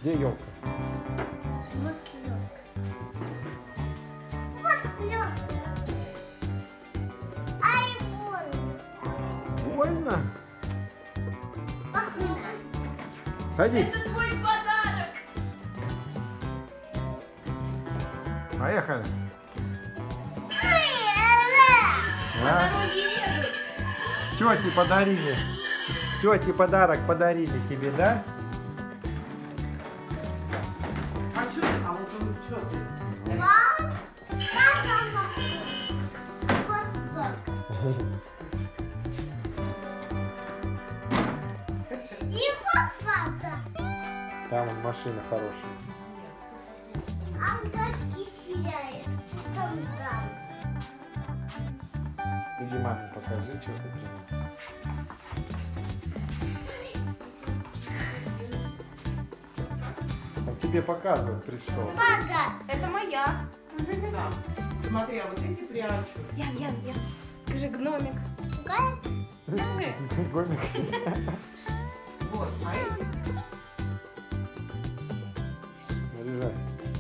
Где елка? Вот елка. Вот елка. Ай, больно. Больно? Пахнет. Садись. Это твой подарок. Поехали. По А? дороге едут. Тети подарили. Тети подарок подарили тебе, да? А что ты? А вот он, что ты? И папа. Там машина хорошая. А как кисляет? Там. Иди маме покажи, что ты принес. Он тебе показывать пришел. Пага. Это моя. Да. Смотри, а вот эти прячу. Ян. Скажи, гномик. Какая? Гомик. Вот, а эти? Наряжай.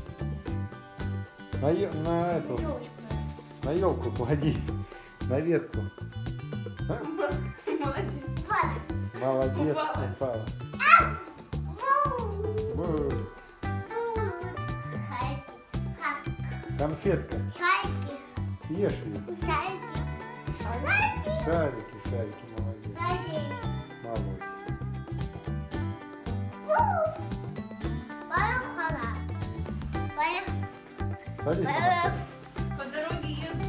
На эту, на елку клади. На ветку. А? Молодец. Пага. Молодец, Упала. упала. Ву. Бу. Хайки. Конфетка. Хайки. Съешь ее. Хайки. Шарики, шарики, молодец. Хайки. Молодец. Поехала. Садись на машину. По дороге едут.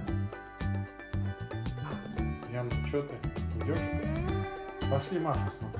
Ян, что ты? Идешь? Пошли Машу смотреть.